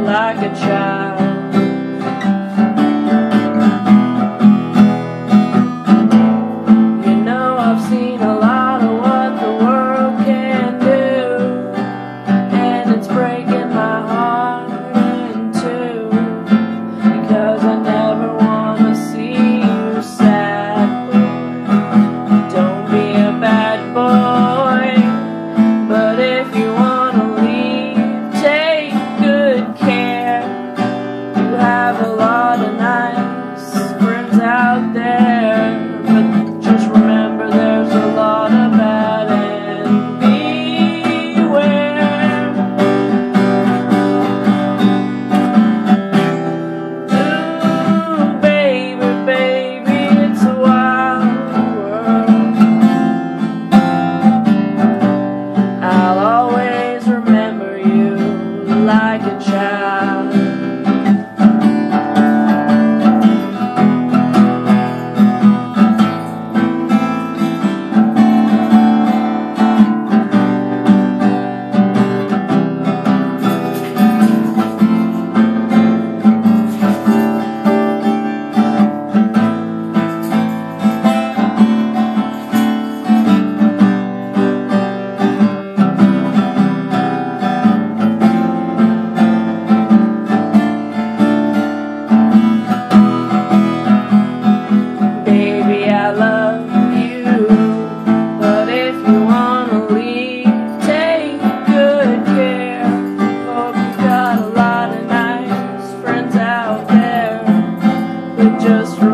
like a child. You know I've seen a lot of what the world can do, and it's breaking my heart in two, because I never want to see you sad. Don't be a bad boy, but if you want to leave, take good care. You have a lot of nice friends out there, but just remember there's a lot of bad, and beware. Ooh, baby, baby, it's a wild world. I'll always remember you like a child. Baby, I love you, but if you wanna leave, take good care. Hope you got a lot of nice friends out there, but just